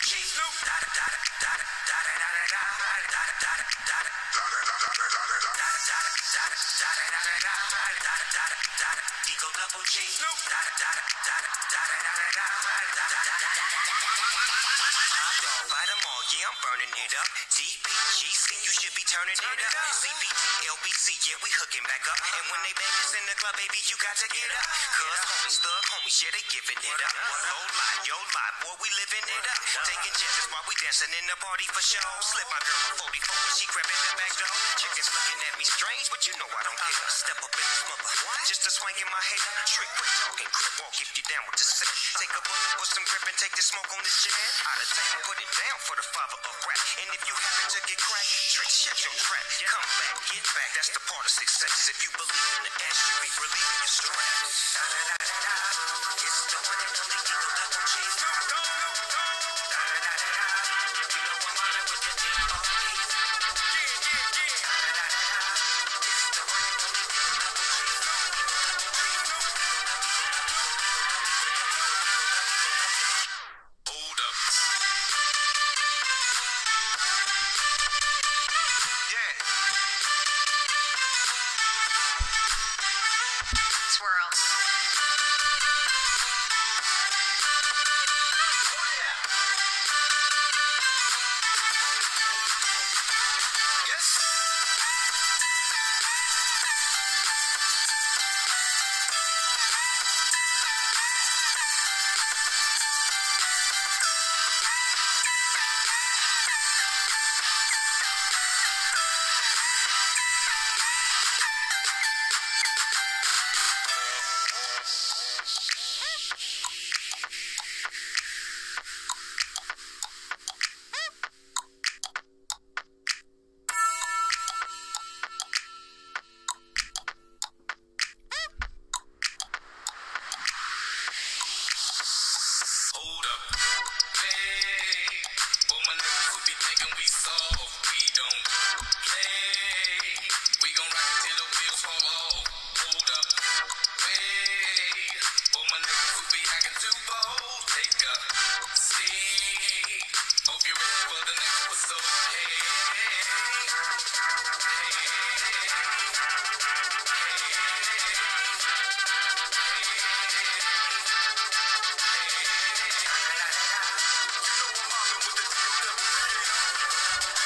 Yeah, I'm burning it up. DPGC, you should be turning it up. CPT, LBC, yeah, we hooking back up. And when they bang us in the club, baby, you got to get up. Cause homies, thug homies, yeah, they giving it up. Low life, yo life, boy, we living it up. Taking chances while we dancing in the party for show. Slip my girl a 44 when she grabbing the back door. Chickens looking at me strange, but you know I don't care. Step up in this mother, just a swank in my head. Trick, quick talking, crip walk if you down with the set. Take a bullet with some grip and take the smoke on this jet. Out of town, put it down for the father of rap. And if you happen to get cracked, trick, shut your trap. Come back, get back, that's the part of success. If you believe in the S, you be relieving your stress. It's the one and only Eagle Double G. Swirl.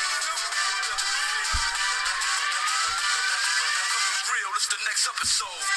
The next episode.